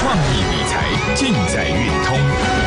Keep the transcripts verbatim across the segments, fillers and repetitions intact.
创意理财尽在运通。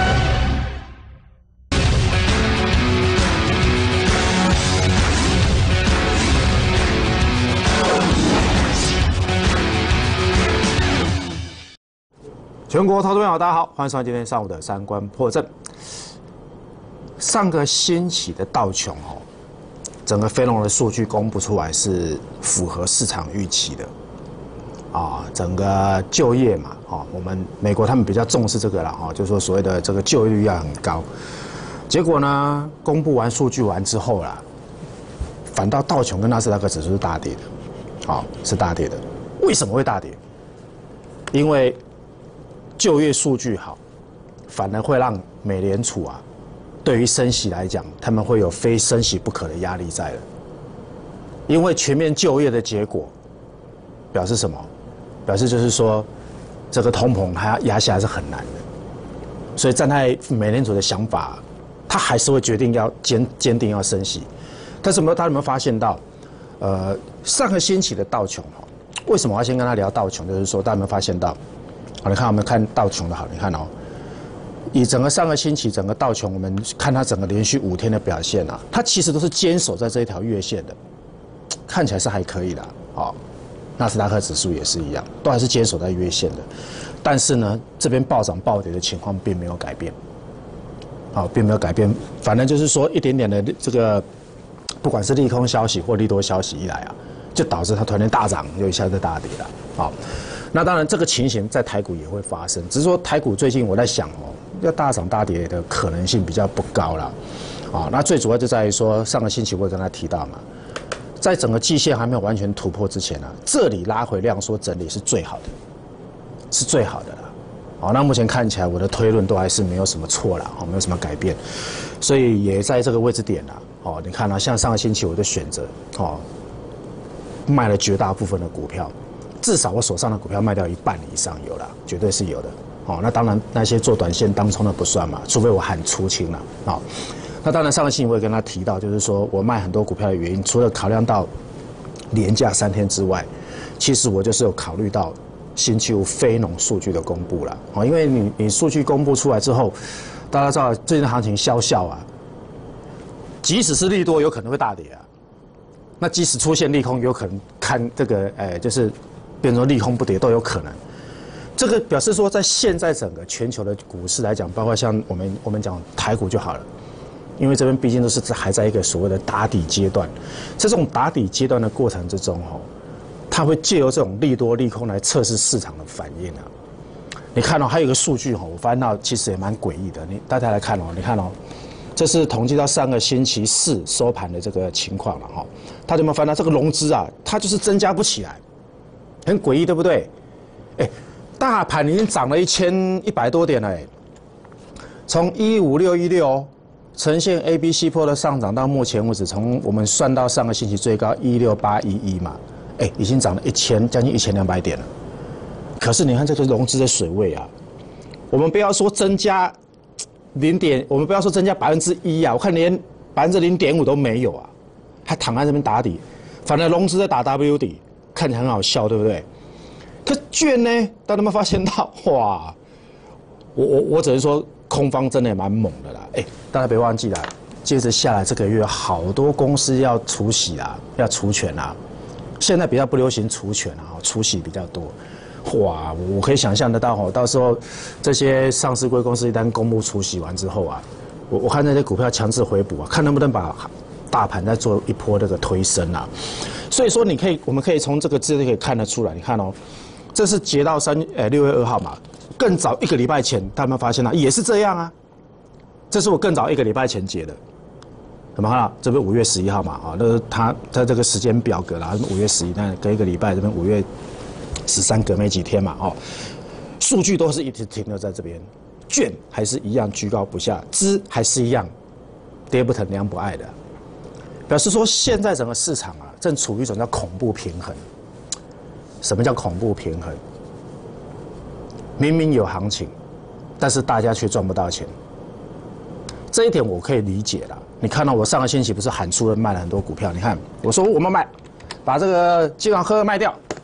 全国投资朋友，大家好，欢迎收看今天上午的三观破阵。上个星期的道琼哦，整个非农的数据公布出来是符合市场预期的，啊，整个就业嘛，哦，我们美国他们比较重视这个了哈，就是说所谓的这个就业率要很高。结果呢，公布完数据完之后啦，反倒道琼跟纳斯达克指数是大跌的，好，是大跌的。为什么会大跌？因为就业数据好，反而会让美联储啊，对于升息来讲，他们会有非升息不可的压力在了。因为全面就业的结果，表示什么？表示就是说，这个通膨还要压下来是很难的。所以站在美联储的想法，他还是会决定要坚坚定要升息。但是有没有大家有没有发现到，呃，上个星期的道琼哈，为什么我要先跟他聊道琼？就是说，大家有没有发现到？好，你看我们看道琼的好，你看哦，以整个上个星期整个道琼，我们看它整个连续五天的表现啊，它其实都是坚守在这一条月线的，看起来是还可以的。好，纳斯达克指数也是一样，都还是坚守在月线的，但是呢，这边暴涨暴跌的情况并没有改变，好，并没有改变，反正就是说一点点的这个，不管是利空消息或利多消息一来啊，就导致它突然间大涨，又一下就大跌了，好。那当然，这个情形在台股也会发生，只是说台股最近我在想哦，要大涨大跌的可能性比较不高了，啊，那最主要就在于说，上个星期我也跟他提到嘛，在整个季线还没有完全突破之前呢、啊，这里拉回量缩整理是最好的，是最好的了，好，那目前看起来我的推论都还是没有什么错了，哦，没有什么改变，所以也在这个位置点了，哦，你看啊，像上个星期我就选择哦，卖了绝大部分的股票。至少我手上的股票卖掉一半以上有了，绝对是有的。哦，那当然那些做短线当冲的不算嘛，除非我喊出清了。好，那当然上个星期我也跟他提到，就是说我卖很多股票的原因，除了考量到连假三天之外，其实我就是有考虑到星期五非农数据的公布了。哦，因为你你数据公布出来之后，大家知道最近的行情萧萧啊，即使是利多有可能会大跌啊，那即使出现利空，有可能看这个，哎，就是。变成利空不跌都有可能，这个表示说，在现在整个全球的股市来讲，包括像我们我们讲台股就好了，因为这边毕竟都是还在一个所谓的打底阶段，在这种打底阶段的过程之中，吼，它会借由这种利多利空来测试市场的反应啊。你看哦，还有一个数据吼，我发现到其实也蛮诡异的，你大家来看哦，你看哦，这是统计到上个星期四收盘的这个情况了哈，大家有没有发现到这个融资啊，它就是增加不起来。很诡异，对不对？哎，大盘已经涨了一千一百多点了，哎，从一五六一六呈现 A B C 波的上涨到目前为止，从我们算到上个星期最高一六八一一嘛，哎，已经涨了一千将近一千两百点了。可是你看这个融资的水位啊，我们不要说增加零点，我们不要说增加百分之一啊，我看连百分之零点五都没有啊，还躺在这边打底，反正融资在打 W 底。看起来很好笑，对不对？可券呢？大家有没有发现到？哇！我我我只能说，空方真的也蛮猛的啦。哎，大家别忘记了，接着下来这个月，好多公司要除息啦，要除权啦。现在比较不流行除权啊，除息比较多。哇！我可以想象得到哦，到时候这些上市贵公司一旦公布除息完之后啊，我我看那些股票强制回补啊，看能不能把大盘再做一波这个推升啊。所以说，你可以，我们可以从这个资料可以看得出来。你看哦，这是截到三呃六月二号嘛，更早一个礼拜前，大家有没有发现啊？也是这样啊。这是我更早一个礼拜前截的，有没有看到？这边五月十一号嘛，啊，那是它它这个时间表格啦，五月十一，那隔一个礼拜，这边五月十三隔没几天嘛，哦，数据都是一直停留在这边，券还是一样居高不下，资还是一样跌不疼娘不爱的。表示说，现在整个市场啊，正处于一种叫恐怖平衡。什么叫恐怖平衡？明明有行情，但是大家却赚不到钱。这一点我可以理解了。你看到我上个星期不是喊出了卖了很多股票？你看我说我们卖，把这个金管科卖掉，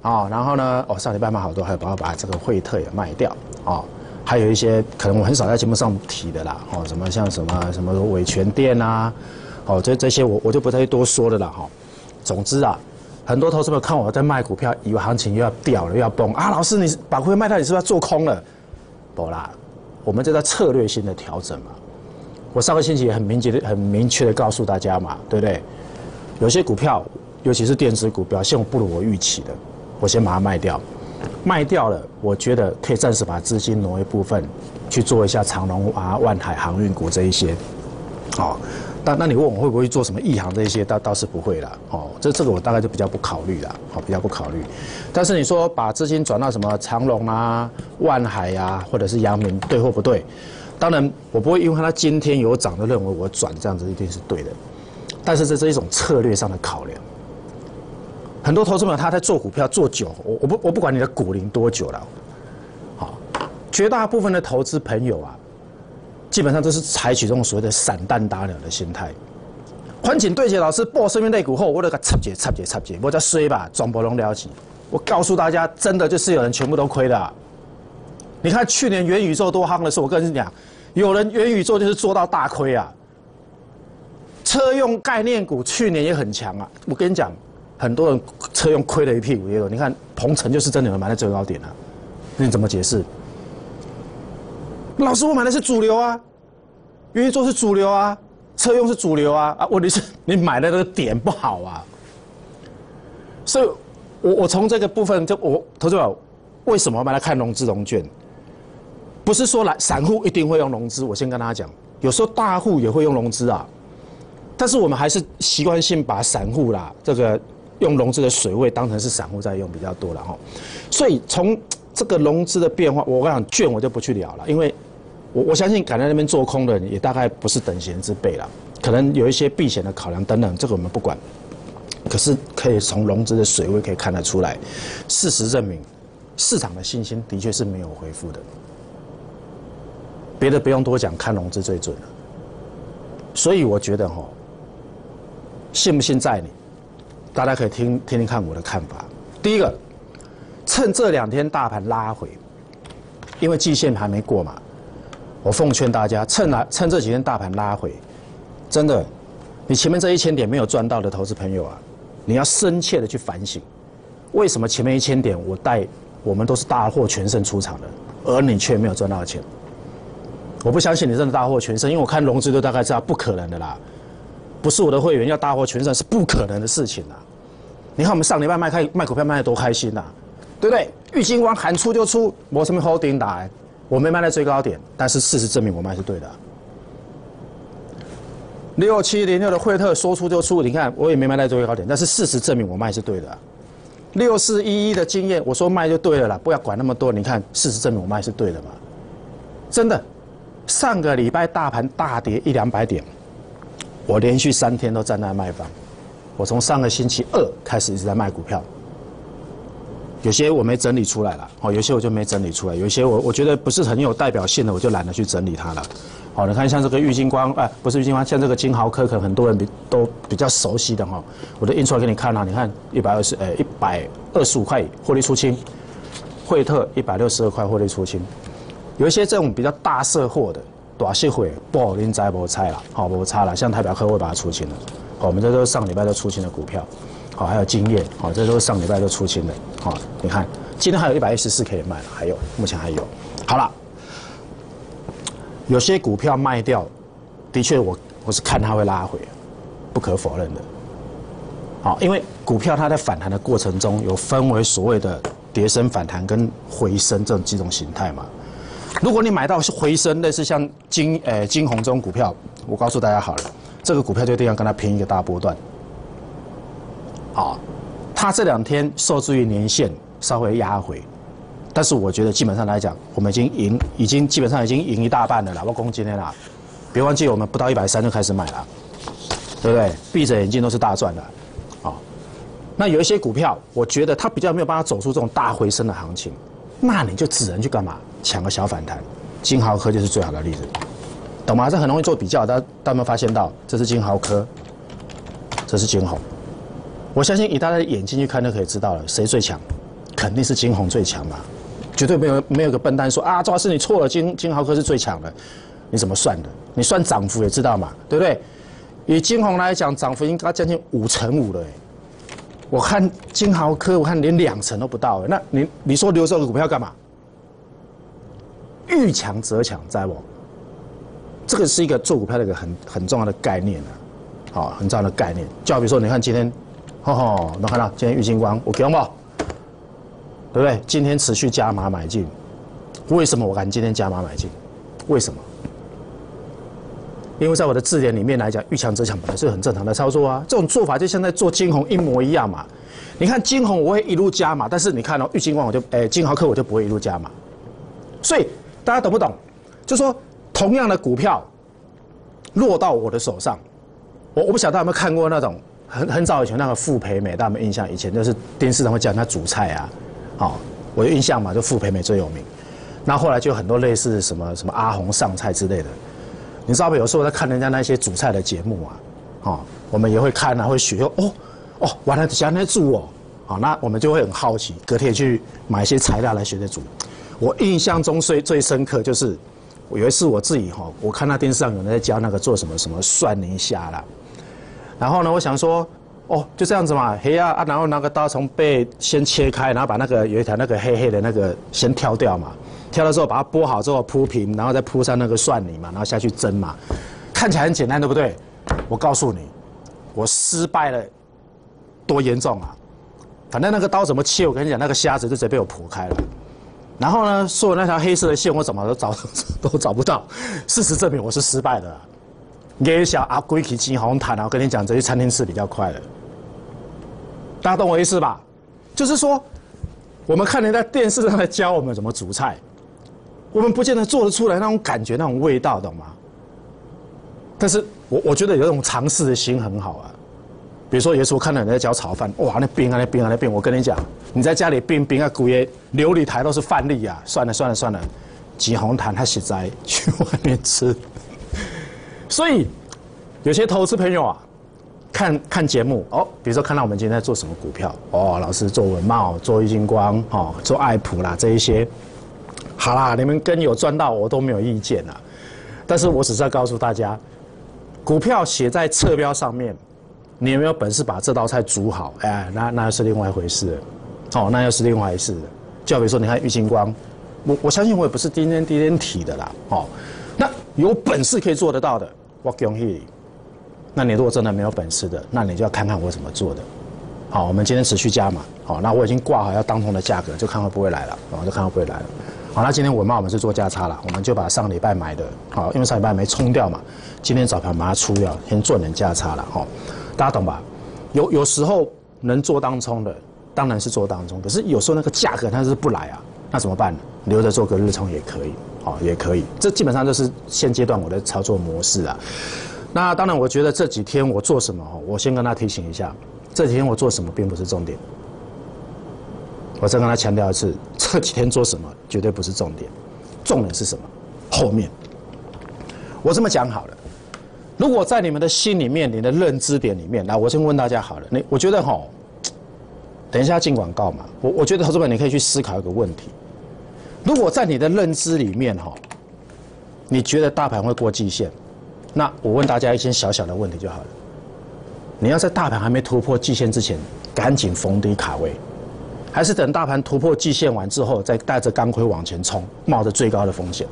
啊、哦，然后呢，哦，上礼拜卖好多，还有包括把这个惠特也卖掉啊、哦，还有一些可能我很少在节目上提的啦，哦，什么像什么什么伟全店啊，哦，这这些我我就不太多说了啦哈、哦。总之啊，很多投资者看我在卖股票，以为行情又要掉了，又要崩啊，老师你把股票卖掉，你是不是要做空了？不啦，我们这在策略性的调整嘛。我上个星期也很明确的、很明确的告诉大家嘛，对不对？有些股票，尤其是电子股表现不如我预期的，我先把它卖掉。卖掉了，我觉得可以暂时把资金挪一部分去做一下长荣啊、万海航运股这一些。好、哦，但那你问我会不会做什么亿航这一些，倒倒是不会啦。哦，这这个我大概就比较不考虑啦，好、哦，比较不考虑。但是你说把资金转到什么长荣啊、万海啊，或者是阳明，对或不对？当然，我不会因为它今天有涨就认为我转这样子一定是对的。但是这是一种策略上的考量。很多投资者他在做股票做久，我我不我不管你的股龄多久了，好，绝大部分的投资朋友啊，基本上都是采取这种所谓的散弹打鸟的心态。环境对接老师报生命类股后，我那个插解插解插解，我再衰吧，装不拢了起。我告诉大家，真的就是有人全部都亏的、啊。你看去年元宇宙多夯的时候，我跟你讲，有人元宇宙就是做到大亏啊。车用概念股去年也很强啊，我跟你讲。很多人车用亏了一屁股也有，你看鹏程就是真的有人买在最高点啊，那你怎么解释？老师，我买的是主流啊，元宇宙是主流啊，车用是主流啊，啊，问题是你买的那个点不好啊。所以我我从这个部分就我投资者为什么我们来看融资融券？不是说来散户一定会用融资，我先跟大家讲，有时候大户也会用融资啊，但是我们还是习惯性把散户啦这个。用融资的水位当成是散户在用比较多了哈，所以从这个融资的变化，我跟你讲券我就不去聊了，因为我我相信敢在那边做空的人也大概不是等闲之辈了，可能有一些避险的考量等等，这个我们不管。可是可以从融资的水位可以看得出来，事实证明市场的信心的确是没有恢复的。别的不用多讲，看融资最准了。所以我觉得哈，信不信在你。大家可以听听听看我的看法。第一个，趁这两天大盘拉回，因为季线还没过嘛，我奉劝大家趁来趁这几天大盘拉回，真的，你前面这一千点没有赚到的投资朋友啊，你要深切的去反省，为什么前面一千点我带我们都是大获全胜出场的，而你却没有赚到钱？我不相信你真的大获全胜，因为我看融资都大概知道不可能的啦。不是我的会员要大获全胜是不可能的事情啊！你看我们上礼拜卖开卖股票卖得多开心呐、啊，对不对？玉金光喊出就出，我什么 holding 打，我没卖在最高点，但是事实证明我卖是对的、啊。六七零六的惠特说出就出，你看我也没卖在最高点，但是事实证明我卖是对的、啊。六四一一的经验，我说卖就对了啦，不要管那么多。你看事实证明我卖是对的嘛？真的，上个礼拜大盘大跌一两百点。我连续三天都站在卖方，我从上个星期二开始一直在卖股票，有些我没整理出来了，哦，有些我就没整理出来，有些我我觉得不是很有代表性的，我就懒得去整理它了。好，你看像这个玉金光，哎、呃，不是玉金光，像这个金豪科，可能很多人比都比较熟悉的哈，我都印出来给你看啊，你看一百二十，呃，一百二十五块获利出清，惠特一百六十二块获利出清，有一些这种比较大色货的。大社会不，您知无猜啦，好无差啦。像台表科会把它出清了，好，我们这都是上礼拜都出清的股票，好，还有经验，好，这都是上礼拜都出清的，好，你看今天还有一百一十四可以卖了，还有目前还有，好了，有些股票卖掉，的确我我是看它会拉回，不可否认的，好，因为股票它在反弹的过程中有分为所谓的跌升反弹跟回升这种几种形态嘛。如果你买到回升，类似像金呃金红这种股票，我告诉大家好了，这个股票就一定要跟它拼一个大波段。啊，它这两天受制于年线稍微压回，但是我觉得基本上来讲，我们已经赢，已经基本上已经赢一大半了啦，我攻今天啦，别忘记我们不到一百三就开始买了，对不对？闭着眼睛都是大赚的。啊，那有一些股票，我觉得它比较没有办法走出这种大回升的行情。那你就只能去干嘛？抢个小反弹，金豪科就是最好的例子，懂吗？这很容易做比较，大家大家有没有发现到？这是金豪科，这是金红。我相信以大家的眼睛去看就可以知道了，谁最强？ 肯定是金鸿最强嘛，绝对没有没有个笨蛋说啊，周老师你错了，金金豪科是最强的，你怎么算的？你算涨幅也知道嘛，对不对？以金鸿来讲，涨幅应该将近五成五了哎，我看金豪科，我看连两成都不到哎，那你你说留这个股票干嘛？遇强则强，知道不？这个是一个做股票的一个很很重要的概念啊，好、哦，很重要的概念。就好比说，你看今天，吼吼，能看到今天玉金光，我强不？对不对？今天持续加码买进，为什么我敢今天加码买进？为什么？因为在我的字典里面来讲，遇强则强本来是很正常的操作啊。这种做法就像在做金鸿一模一样嘛。你看金鸿我会一路加码，但是你看哦，玉金光我就诶金豪科我就不会一路加码。所以大家懂不懂？就说同样的股票落到我的手上，我我不晓得大家有没有看过那种很很早以前那个傅培美，大家有没有印象？以前就是电视上会讲他煮菜啊。好，我有印象嘛，就傅培美最有名。那后来就很多类似什么什么阿红上菜之类的，你知道不？有时候在看人家那些煮菜的节目啊，哦，我们也会看啊，会学哦哦，原来这样在煮哦，好，那我们就会很好奇，隔天去买一些材料来学着煮。我印象中最最深刻就是，有一次我自己哈，我看那电视上有人在教那个做什么什么蒜泥虾啦，然后呢，我想说。哦，就这样子嘛，黑啊啊，然后拿个刀从背先切开，然后把那个有一条那个黑黑的那个先挑掉嘛，挑了之后把它剥好之后铺平，然后再铺上那个蒜泥嘛，然后下去蒸嘛，看起来很简单，对不对？我告诉你，我失败了，多严重啊！反正那个刀怎么切，我跟你讲，那个虾子就直接被我剖开了。然后呢，所有那条黑色的线我怎么都找都找不到，事实证明我是失败的啦。给小阿龟去金红毯啊！我跟你讲，这去餐厅吃比较快的。大家懂我意思吧？就是说，我们看人家电视上在教我们怎么煮菜，我们不见得做得出来那种感觉、那种味道，懂吗？但是我我觉得有一种尝试的心很好啊。比如说，有时候看到人家教炒饭，哇，那冰啊，那冰啊，那冰！我跟你讲，你在家里冰冰啊，古爷琉璃台都是饭粒啊。算了算了算了，金红毯他实在去外面吃。所以，有些投资朋友啊，看看节目哦，比如说看到我们今天在做什么股票哦，老师做文茂、做玉金光、哦，做爱普啦这一些，好啦，你们跟有赚到我都没有意见啦。但是我只是要告诉大家，股票写在侧标上面，你有没有本事把这道菜煮好？哎，那那又是另外一回事了，哦，那又是另外一回事了。就好比说，你看玉金光，我我相信我也不是今天第一天提的啦，哦，那有本事可以做得到的。我恭喜你，那你如果真的没有本事的，那你就要看看我怎么做的。好，我们今天持续加码，好，那我已经挂好要当冲的价格，就看会不会来了，哦，就看会不会来了。好，那今天文茂我们是做价差了，我们就把上礼拜买的，好，因为上礼拜没冲掉嘛，今天早盘把它出掉，先做点价差了，好，大家懂吧？有有时候能做当冲的，当然是做当冲，可是有时候那个价格它是不来啊，那怎么办？留着做个日冲也可以。好，也可以，这基本上就是现阶段我的操作模式啊。那当然，我觉得这几天我做什么，我先跟他提醒一下，这几天我做什么并不是重点。我再跟他强调一次，这几天做什么绝对不是重点，重点是什么？后面。我这么讲好了，如果在你们的心里面、你的认知点里面，来，我先问大家好了，你我觉得哈，等一下进广告嘛，我我觉得投资者你可以去思考一个问题。如果在你的认知里面哈，你觉得大盘会过季线，那我问大家一些小小的问题就好了。你要在大盘还没突破季线之前，赶紧逢低卡位，还是等大盘突破季线完之后，再带着钢盔往前冲，冒着最高的风险？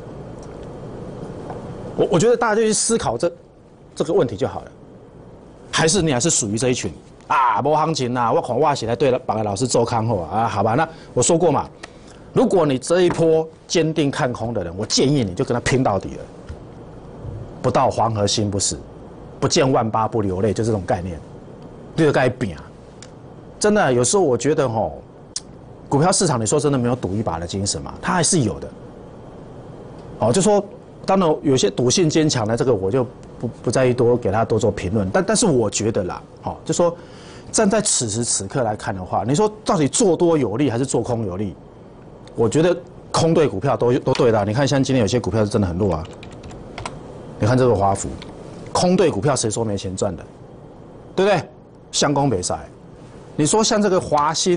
我我觉得大家就去思考这这个问题就好了。还是你还是属于这一群啊，没行情啊，我看我写来对了，把老师做看后啊，好吧？那我说过嘛。如果你这一波坚定看空的人，我建议你就跟他拼到底了。不到黄河心不死，不见万八不流泪，就这种概念。这个该拼啊！真的，有时候我觉得吼，股票市场你说真的没有赌一把的精神嘛？它还是有的。哦，就说当然有些赌性坚强的，这个我就不不在意多给他多做评论。但但是我觉得啦，哦，就说站在此时此刻来看的话，你说到底做多有利还是做空有利？我觉得空对股票都都对的，你看像今天有些股票是真的很弱啊。你看这个华孚，空对股票谁说没钱赚的，对不对？相公北塞，你说像这个华兴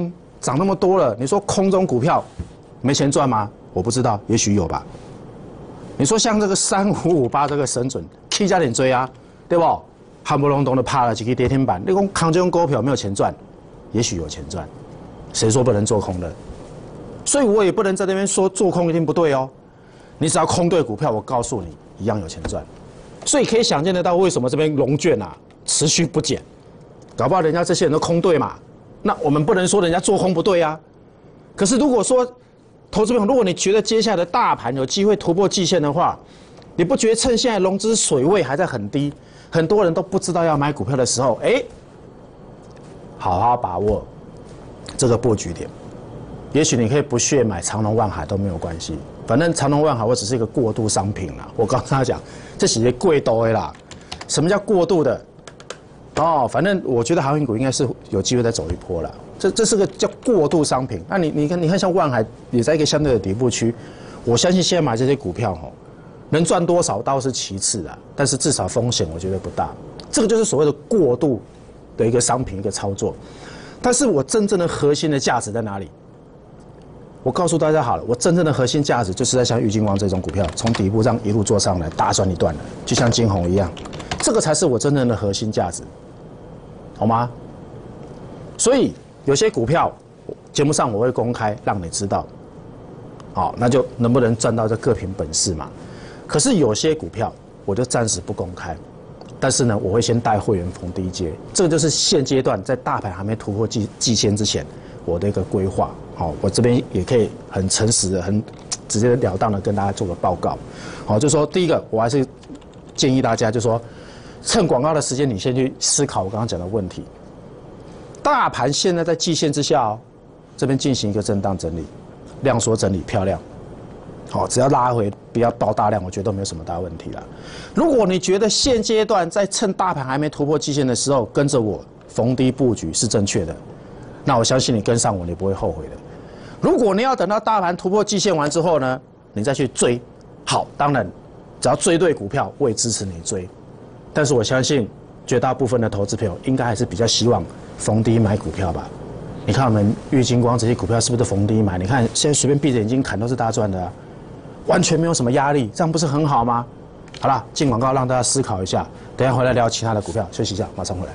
涨那么多了，你说空中股票没钱赚吗？我不知道，也许有吧。你说像这个三五五八这个神准，可以加点追啊，对不？夯不隆咚的趴了几个跌停板，你讲空中股票没有钱赚，也许有钱赚，谁说不能做空的？所以我也不能在那边说做空一定不对哦。你只要空对股票，我告诉你，一样有钱赚。所以可以想见得到，为什么这边融券啊持续不减，搞不好人家这些人都空对嘛。那我们不能说人家做空不对啊。可是如果说投资朋友，如果你觉得接下来的大盘有机会突破季线的话，你不觉得趁现在融资水位还在很低，很多人都不知道要买股票的时候，哎，好好把握这个布局点。也许你可以不屑买长荣万海都没有关系，反正长荣万海我只是一个过渡商品啦。我刚刚他讲，这是贵多的啦。什么叫过渡的？哦，反正我觉得航运股应该是有机会再走一波了。这这是个叫过渡商品。那你你看你看像万海也在一个相对的底部区，我相信现在买这些股票吼，能赚多少倒是其次啊，但是至少风险我觉得不大。这个就是所谓的过渡的一个商品一个操作。但是我真正的核心的价值在哪里？我告诉大家好了，我真正的核心价值就是在像玉金光这种股票，从底部这样一路做上来，大赚一段了，就像金鸿一样，这个才是我真正的核心价值，好吗？所以有些股票节目上我会公开让你知道，好，那就能不能赚到这各凭本事嘛。可是有些股票我就暂时不公开，但是呢，我会先带会员逢低接，这个就是现阶段在大盘还没突破季季线之前我的一个规划。好，我这边也可以很诚实的、很直截了当的跟大家做个报告。好，就说第一个，我还是建议大家，就说趁广告的时间，你先去思考我刚刚讲的问题。大盘现在在季线之下哦，这边进行一个震荡整理，量缩整理漂亮。好，只要拉回不要爆大量，我觉得都没有什么大问题了。如果你觉得现阶段在趁大盘还没突破季线的时候，跟着我逢低布局是正确的，那我相信你跟上我，你不会后悔的。如果你要等到大盘突破季线完之后呢，你再去追，好，当然只要追对股票，我也支持你追。但是我相信绝大部分的投资朋友应该还是比较希望逢低买股票吧。你看我们玉金光这些股票是不是逢低买？你看现在随便闭着眼睛砍都是大赚的啊，完全没有什么压力，这样不是很好吗？好了，进广告让大家思考一下，等一下回来聊其他的股票，休息一下，马上回来。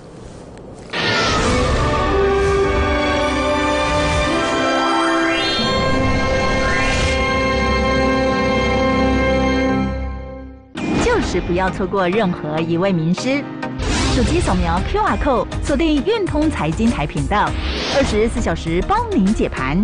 就是不要错过任何一位名师。手机扫描 Q R code， 锁定运通财经台频道，二十四小时帮您解盘。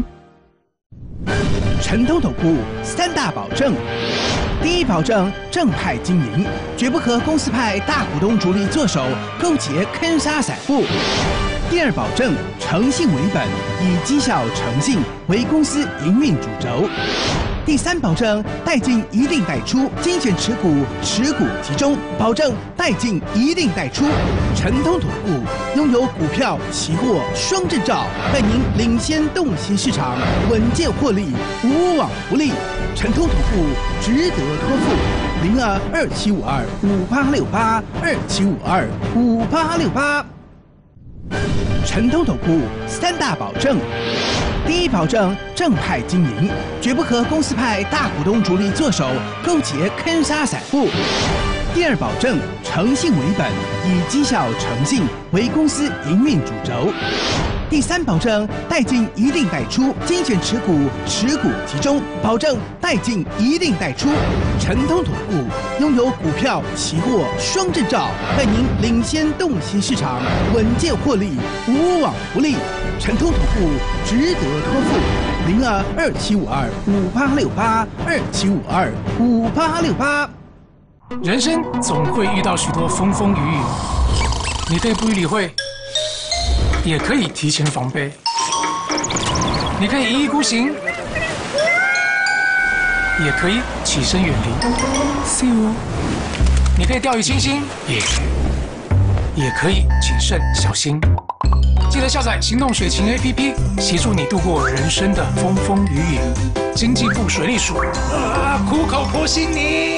陈东投顾三大保证：第一，保证正派经营，绝不和公司派大股东主力做手勾结坑杀散户；第二，保证诚信为本，以绩效诚信为公司营运主轴；第三，保证带进一定带出，精选持股，持股集中，保证带进一定带出。陈通投顾拥有股票、期货双证照，带您领先洞悉市场，稳健获利，无往不利。陈通投顾值得托付。零二二七五二五八六八二七五二五八六八。陈通投顾三大保证：第一，保证正派经营，绝不和公司派大股东主力做手勾结坑杀散户；第二，保证诚信为本，以绩效诚信为公司营运主轴；第三，保证带进一定带出，精选持股，持股集中，保证带进一定带出。陈通投顾拥有股票、期货双证照，带您领先洞悉市场，稳健获利，无往不利。陈通投顾值得托付。零二二七五二五八六八二七五二五八六八。 人生总会遇到许多风风雨雨，你可以不予理会，也可以提前防备。你可以一意孤行，也可以起身远离。See you。你可以掉以轻心，也也可以谨慎小心。记得下载行动水情 A P P， 协助你度过人生的风风雨雨。经济部水利署啊，苦口婆心你。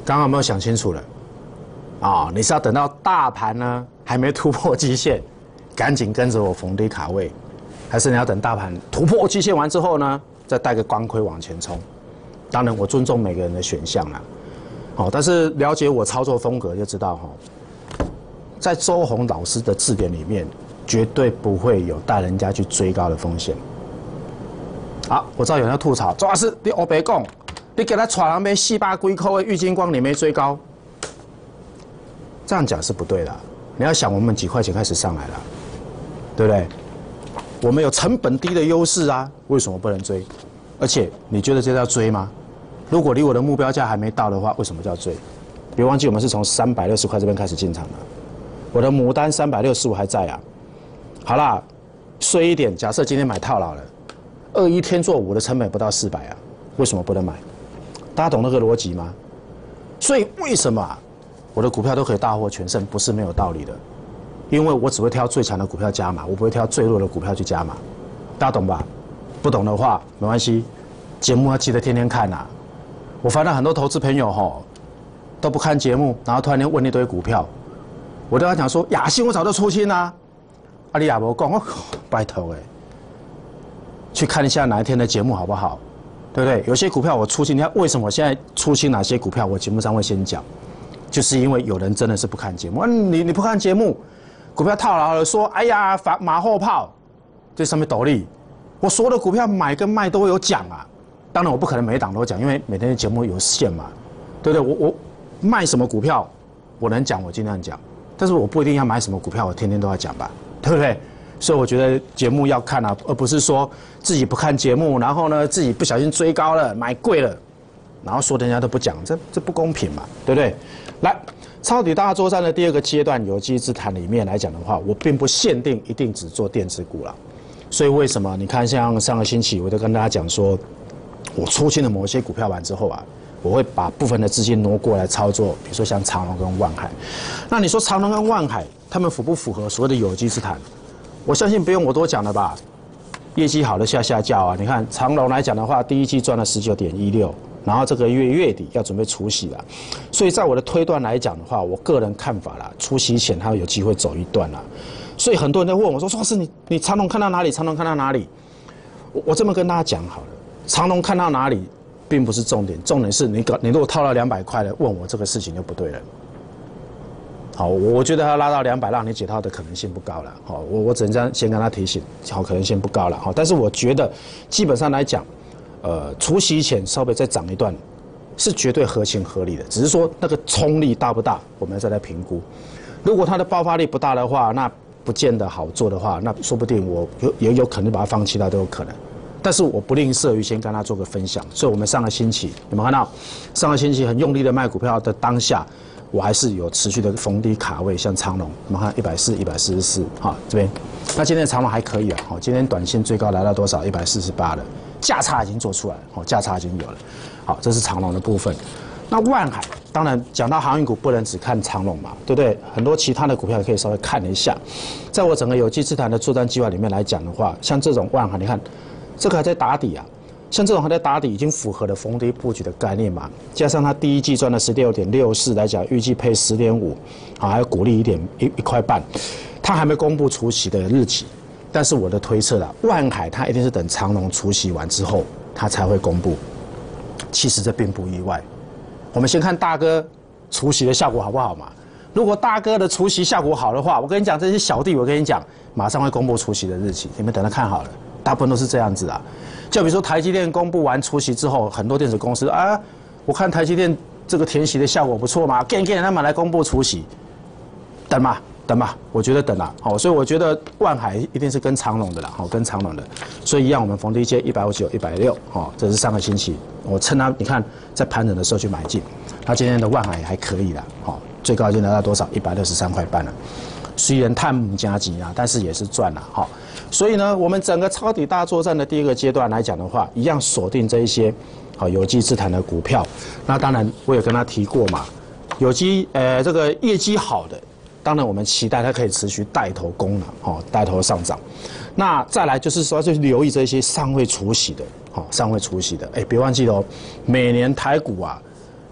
刚刚有没有想清楚了？啊、哦，你是要等到大盘呢还没突破季线，赶紧跟着我逢低卡位，还是你要等大盘突破季线完之后呢，再带个光盔往前冲？当然，我尊重每个人的选项啦。好，但是了解我操作风格就知道哈，在周鸿老师的字典里面，绝对不会有带人家去追高的风险。好，我知道有人要吐槽，周老师你黑白讲，你给他传人买四百几块的玉金光，你没追高，这样讲是不对的。你要想，我们几块钱开始上来了，对不对？我们有成本低的优势啊，为什么不能追？而且你觉得这叫追吗？如果离我的目标价还没到的话，为什么叫追？别忘记我们是从三百六十块这边开始进场的，我的牡丹三百六十五还在啊。好啦，衰一点，假设今天买套牢了，二一天做五的成本不到四百啊，为什么不能买？大家懂那个逻辑吗？所以为什么、啊、我的股票都可以大获全胜？不是没有道理的，因为我只会挑最强的股票加码，我不会挑最弱的股票去加码。大家懂吧？不懂的话没关系，节目要记得天天看啊。我发现很多投资朋友吼都不看节目，然后突然间问一堆股票，我都要讲说雅信我早就出清啦、啊，阿里亚伯讲我拜托哎，去看一下哪一天的节目好不好？对不对？有些股票我出清，你看为什么我现在出清哪些股票？我节目上会先讲，就是因为有人真的是不看节目，嗯、你你不看节目，股票套牢了，说哎呀反马后炮，这上面斗笠，我所有的股票买跟卖都有讲啊。当然我不可能每一档都讲，因为每天的节目有限嘛，对不对？我我卖什么股票，我能讲我尽量讲，但是我不一定要买什么股票，我天天都要讲吧，对不对？所以我觉得节目要看啊，而不是说自己不看节目，然后呢自己不小心追高了，买贵了，然后说人家都不讲，这这不公平嘛，对不对？来，抄底大作战的第二个阶段，有机之谈里面来讲的话，我并不限定一定只做电子股了，所以为什么你看像上个星期我都跟大家讲说。我出清了某些股票完之后啊，我会把部分的资金挪过来操作，比如说像长荣跟万海。那你说长荣跟万海，他们符不符合所谓的有机之谈？我相信不用我多讲了吧。业绩好的下下叫啊，你看长荣来讲的话，第一季赚了十九点一六，然后这个月月底要准备除息了，所以在我的推断来讲的话，我个人看法啦，除息前它有机会走一段啦。所以很多人在问我说：“说是你你长荣看到哪里？长荣看到哪里？”我我这么跟大家讲好了。长荣看到哪里，并不是重点，重点是你你如果套到两百块的，问我这个事情就不对了。好，我觉得它拉到两百，让你解套的可能性不高了。好，我我只能这样先跟他提醒，好，可能性不高了。好，但是我觉得基本上来讲，呃，除息前稍微再涨一段，是绝对合情合理的。只是说那个冲力大不大，我们再来评估。如果它的爆发力不大的话，那不见得好做的话，那说不定我有也有可能把它放弃掉，都有可能。但是我不吝啬于先跟他做个分享，所以我们上个星期有没有看到？上个星期很用力的卖股票的当下，我还是有持续的逢低卡位，像长荣，我们看一百四、一百四十四，哈，这边。那今天的长荣还可以啊，好，今天短线最高来到多少？一百四十八了，价差已经做出来了，好，价差已经有了，好，这是长荣的部分。那万海，当然讲到航运股，不能只看长荣嘛，对不对？很多其他的股票也可以稍微看一下。在我整个有机之谈的作战计划里面来讲的话，像这种万海，你看。这个还在打底啊，像这种还在打底，已经符合了逢低布局的概念嘛。加上它第一季赚了十六点六四来讲，预计配十点五，啊，还有股利一点一一块半，它还没公布除息的日期，但是我的推测啦，万海它一定是等长荣除息完之后，它才会公布。其实这并不意外，我们先看大哥除息的效果好不好嘛？如果大哥的除息效果好的话，我跟你讲，这些小弟，我跟你讲，马上会公布除息的日期，你们等着看好了。大部分都是这样子啊，就比如说台积电公布完除息之后，很多电子公司啊，我看台积电这个填息的效果不错嘛，给给他们来公布除息，等嘛等嘛，我觉得等啦，好，所以我觉得万海一定是跟长荣的啦，好，跟长荣的，所以一样，我们逢低接一百五十九、一百六，好，这是上个星期我趁它你看在盘整的时候去买进，它今天的万海还可以啦，好，最高已经来到多少？一百六十三块半了。虽然探母加急啊，但是也是赚了哈。所以呢，我们整个抄底大作战的第一个阶段来讲的话，一样锁定这一些好有机之谈的股票。那当然我也跟他提过嘛，有机呃这个业绩好的，当然我们期待它可以持续带头功能哦，带头上涨。那再来就是说，就留意这些尚未除息的，好尚未除息的，哎，别忘记了哦，每年台股啊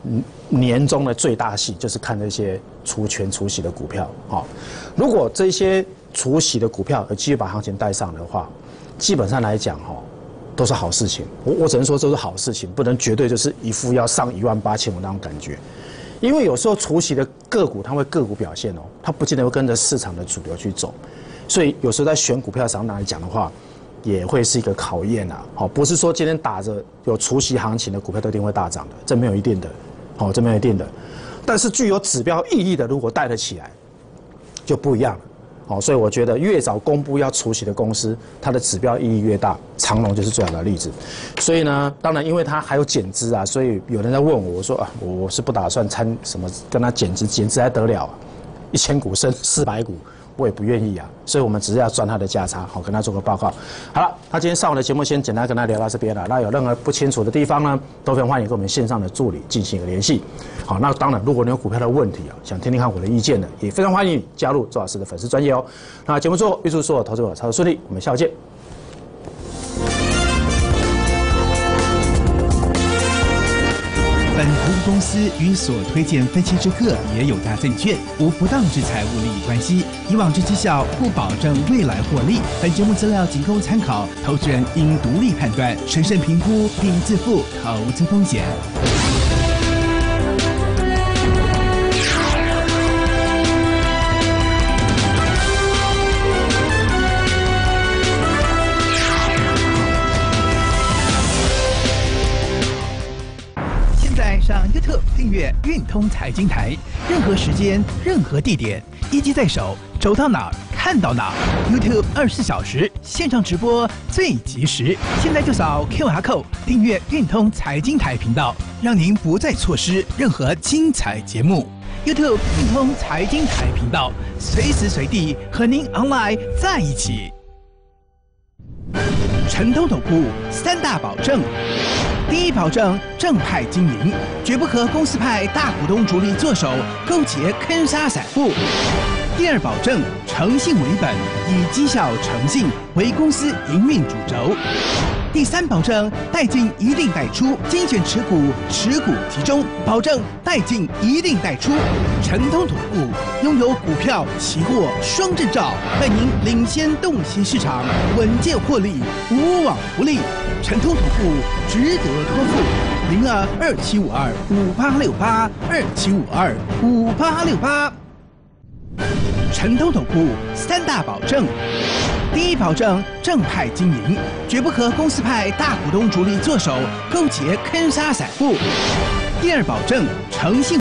年中的最大戏就是看这些除权除息的股票。好，如果这些除息的股票有继续把行情带上的话，基本上来讲哈，都是好事情。我我只能说这是好事情，不能绝对就是一副要上一万八千五那种感觉。因为有时候除息的个股它会个股表现哦，它不见得会跟着市场的主流去走，所以有时候在选股票上来讲的话，也会是一个考验啊。好，不是说今天打着有除息行情的股票都一定会大涨的，这没有一定的。好，这没有一定的。但是具有指标意义的，如果带得起来，就不一样了。好，所以我觉得越早公布要除息的公司，它的指标意义越大。长荣就是最好的例子。所以呢，当然因为它还有减资啊，所以有人在问我，我说啊，我是不打算参什么跟它减资，减资还得了啊？一千股升四百股，我也不愿意啊。所以我们只是要赚它的价差，好，跟他做个报告。好了，那今天上午的节目先简单跟他聊到这边了。那有任何不清楚的地方呢，都非常欢迎跟我们线上的助理进行一个联系。好，那当然，如果你有股票的问题啊，想听听看我的意见的，也非常欢迎你加入周老师的粉丝专页哦。那节目最后，预祝所有投资者操作顺利，我们下期见。 本服务公司与所推荐分期之客也有大证券无不当之财务利益关系，以往之绩效不保证未来获利。本节目资料仅供参考，投资人应独立判断、审慎评估并自负投资风险。上 YouTube 订阅运通财经台，任何时间、任何地点，一机在手，走到哪儿看到哪儿。YouTube 二十四小时线上直播最及时，现在就扫 Q R code 订阅运通财经台频道，让您不再错失任何精彩节目。YouTube 运通财经台频道，随时随地和您 online 在一起。诚通投顾三大保证。第一保证正派经营，绝不和公司派大股东主力做手，勾结坑杀散户。第二保证诚信为本，以绩效诚信为公司营运主轴。第三保证带进一定带出，精选持股，持股集中，保证带进一定带出。诚通投顾拥有股票、期货双证照，带您领先洞悉市场，稳健获利，无往不利。诚通投顾值得托付，零二二七五二五八六八二七五二五八六八。诚通投顾三大保证：第一保证正派经营，绝不和公司派大股东主力做手，勾结坑杀散户；第二保证诚信